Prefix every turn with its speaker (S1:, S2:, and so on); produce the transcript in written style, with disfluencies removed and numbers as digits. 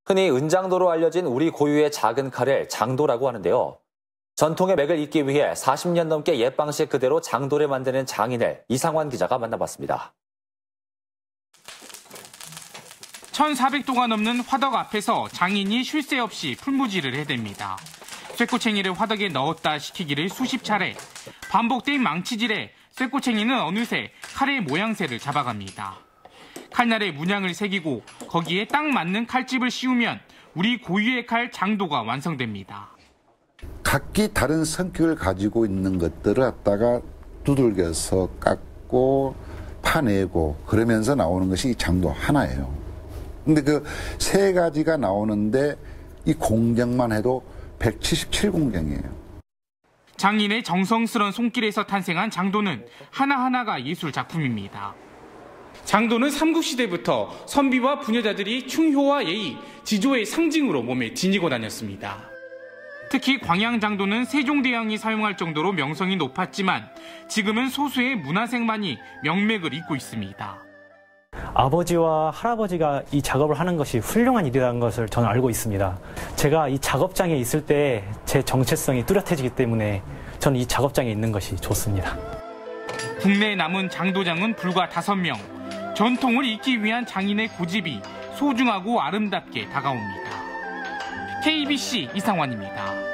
S1: 흔히 은장도로 알려진 우리 고유의 작은 칼을 장도라고 하는데요. 전통의 맥을 잇기 위해 40년 넘게 옛 방식 그대로 장도를 만드는 장인을 이상환 기자가 만나봤습니다.
S2: 1,400도가 넘는 화덕 앞에서 장인이 쉴 새 없이 풀무질을 해댑니다. 쇠꼬챙이를 화덕에 넣었다 식히기를 수십 차례. 반복된 망치질에 쇠꼬챙이는 어느새 칼의 모양새를 잡아갑니다. 칼날에 문양을 새기고 거기에 딱 맞는 칼집을 씌우면 우리 고유의 칼 장도가 완성됩니다.
S3: 각기 다른 성격을 가지고 있는 것들을 갖다가 두들겨서 깎고 파내고 그러면서 나오는 것이 장도 하나예요. 근데 그 세 가지가 나오는데 이 공정만 해도 177공정이에요.
S2: 장인의 정성스런 손길에서 탄생한 장도는 하나하나가 예술 작품입니다. 장도는 삼국시대부터 선비와 부녀자들이 충효와 예의, 지조의 상징으로 몸에 지니고 다녔습니다. 특히 광양장도는 세종대왕이 사용할 정도로 명성이 높았지만 지금은 소수의 문화생만이 명맥을 잇고 있습니다.
S4: 아버지와 할아버지가 이 작업을 하는 것이 훌륭한 일이라는 것을 저는 알고 있습니다. 제가 이 작업장에 있을 때 제 정체성이 뚜렷해지기 때문에 저는 이 작업장에 있는 것이 좋습니다.
S2: 국내에 남은 장도장은 불과 5명. 전통을 잇기 위한 장인의 고집이 소중하고 아름답게 다가옵니다. KBC 이상환입니다.